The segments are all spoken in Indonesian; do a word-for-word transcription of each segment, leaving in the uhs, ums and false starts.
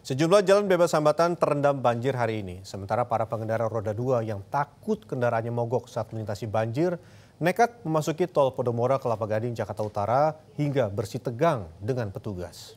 Sejumlah jalan bebas hambatan terendam banjir hari ini. Sementara para pengendara roda dua yang takut kendaraannya mogok saat melintasi banjir nekat memasuki tol Podomoro Kelapa Gading Jakarta Utara hingga bersitegang dengan petugas.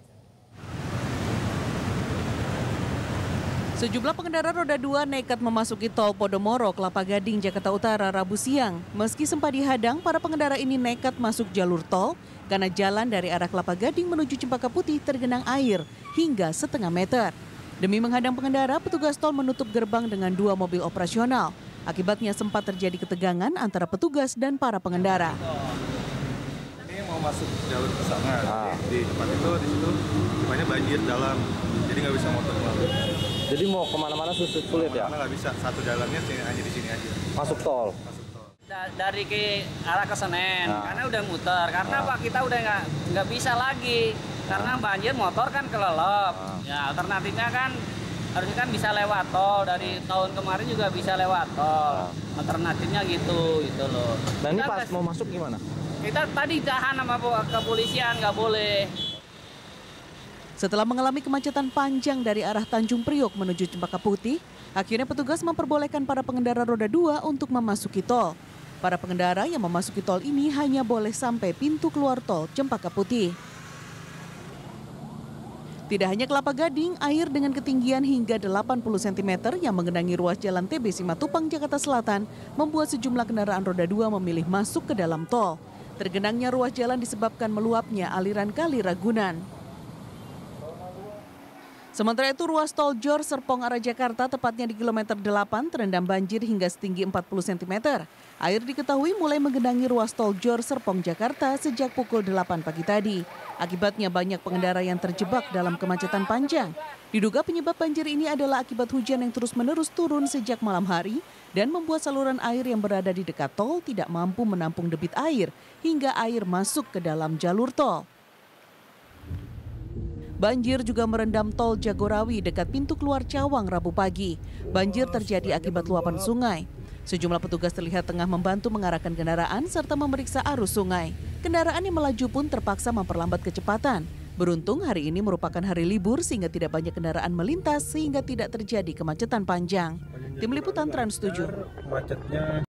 Sejumlah pengendara roda dua nekat memasuki tol Podomoro Kelapa Gading Jakarta Utara Rabu siang. Meski sempat dihadang, para pengendara ini nekat masuk jalur tol karena jalan dari arah Kelapa Gading menuju Cempaka Putih tergenang air hingga setengah meter. Demi menghadang pengendara, petugas tol menutup gerbang dengan dua mobil operasional. Akibatnya sempat terjadi ketegangan antara petugas dan para pengendara. Ini mau masuk jalur ke sana, ah. di tempat itu, di situ banyak banjir dalam, jadi nggak bisa motor melalui. Jadi mau kemana-mana susut sulit ya? Kemana nggak bisa, satu jalannya sini, hanya di sini aja. Masuk tol? Masuk tol. Dari ke arah ke Senen, nah. karena udah muter, karena nah. Pak kita udah nggak nggak bisa lagi, karena banjir motor kan kelelep. Nah. Ya alternatifnya kan harusnya kan bisa lewat tol, dari tahun kemarin juga bisa lewat tol. Nah. Alternatifnya gitu, gitu loh. Nah ini pas mau masuk gimana? Kita tadi tahan sama kepolisian, nggak boleh. Setelah mengalami kemacetan panjang dari arah Tanjung Priok menuju Cempaka Putih, akhirnya petugas memperbolehkan para pengendara roda dua untuk memasuki tol. Para pengendara yang memasuki tol ini hanya boleh sampai pintu keluar tol Cempaka Putih. Tidak hanya Kelapa Gading, air dengan ketinggian hingga delapan puluh sentimeter yang menggenangi ruas jalan T B Simatupang, Jakarta Selatan membuat sejumlah kendaraan roda dua memilih masuk ke dalam tol. Tergenangnya ruas jalan disebabkan meluapnya aliran Kali Ragunan. Sementara itu ruas tol Jor Serpong arah Jakarta tepatnya di kilometer delapan terendam banjir hingga setinggi empat puluh sentimeter. Air diketahui mulai menggenangi ruas tol Jor Serpong Jakarta sejak pukul delapan pagi tadi. Akibatnya banyak pengendara yang terjebak dalam kemacetan panjang. Diduga penyebab banjir ini adalah akibat hujan yang terus-menerus turun sejak malam hari dan membuat saluran air yang berada di dekat tol tidak mampu menampung debit air hingga air masuk ke dalam jalur tol. Banjir juga merendam tol Jagorawi dekat pintu keluar Cawang Rabu pagi. Banjir terjadi akibat luapan sungai. Sejumlah petugas terlihat tengah membantu mengarahkan kendaraan serta memeriksa arus sungai. Kendaraan yang melaju pun terpaksa memperlambat kecepatan. Beruntung hari ini merupakan hari libur sehingga tidak banyak kendaraan melintas sehingga tidak terjadi kemacetan panjang. Tim Liputan Trans tujuh.